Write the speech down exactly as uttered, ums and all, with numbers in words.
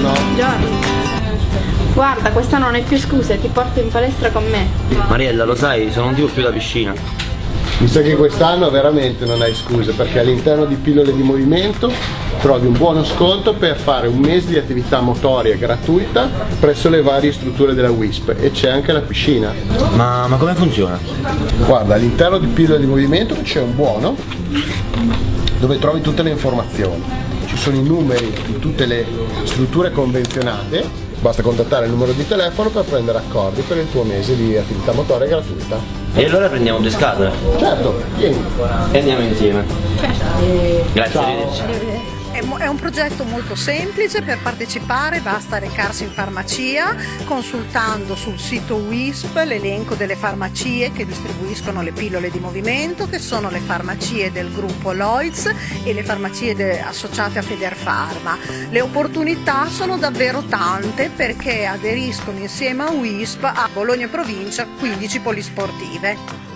Buongiorno. Buongiorno. Guarda, questa non è più scusa, ti porto in palestra con me. Mariella, lo sai, sono un tipo più da piscina. Mi sa che quest'anno veramente non hai scuse, perché all'interno di Pillole di Movimento trovi un buono sconto per fare un mese di attività motoria gratuita presso le varie strutture della W I S P, e c'è anche la piscina. Ma, ma come funziona? Guarda, all'interno di Pillole di Movimento c'è un buono dove trovi tutte le informazioni. Ci sono i numeri di tutte le strutture convenzionate, basta contattare il numero di telefono per prendere accordi per il tuo mese di attività motoria gratuita. E allora prendiamo due scatole? Certo, vieni. E andiamo insieme. Grazie, Ciao. arrivederci. È un progetto molto semplice. Per partecipare basta recarsi in farmacia consultando sul sito W I S P l'elenco delle farmacie che distribuiscono le pillole di movimento, che sono le farmacie del gruppo Lloyds e le farmacie associate a Federpharma. Le opportunità sono davvero tante perché aderiscono insieme a W I S P a Bologna Provincia quindici polisportive.